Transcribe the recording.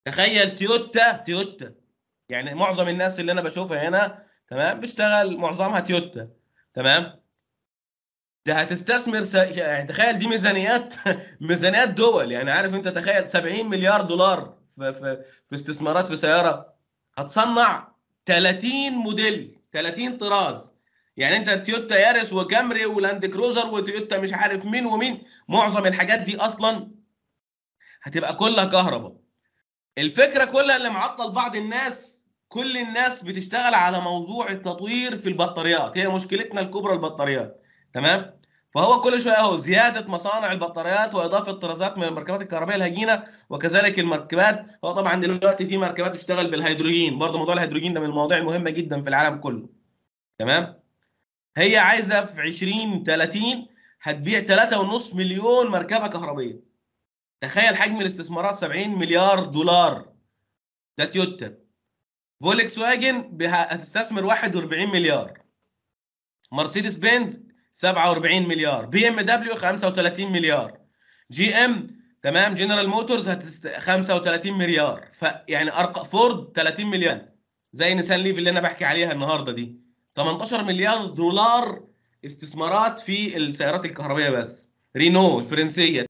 تخيل تويوتا يعني معظم الناس اللي انا بشوفها هنا تمام بيشتغل معظمها تويوتا تمام. ده هتستثمر يعني تخيل دي ميزانيات ميزانيات دول، يعني عارف انت، تخيل 70 مليار دولار في استثمارات في سياره هتصنع 30 موديل 30 طراز. يعني انت تويوتا يارس وكامري ولاند كروزر وتويوتا مش عارف مين ومين، معظم الحاجات دي اصلا هتبقى كلها كهرباء. الفكره كلها اللي معطل بعض الناس، كل الناس بتشتغل على موضوع التطوير في البطاريات، هي مشكلتنا الكبرى البطاريات تمام. فهو كل شويه اهو زياده مصانع البطاريات واضافه طرازات من المركبات الكهربائيه الهجينه، وكذلك المركبات. هو طبعا دلوقتي في مركبات بتشتغل بالهيدروجين، برضه موضوع الهيدروجين ده من المواضيع المهمه جدا في العالم كله تمام. هي عايزه في 2030 هتبيع 3.5 مليون مركبه كهربائيه. تخيل حجم الاستثمارات 70 مليار دولار. ده تويوتا. فولكس واجن هتستثمر 41 مليار. مرسيدس بنز 47 مليار. بي ام دبليو 35 مليار. جي ام تمام جنرال موتورز 35 مليار. فيعني فورد 30 مليار. زي نيسان ليف اللي انا بحكي عليها النهارده دي 18 مليار دولار استثمارات في السيارات الكهربائيه بس. رينو الفرنسيه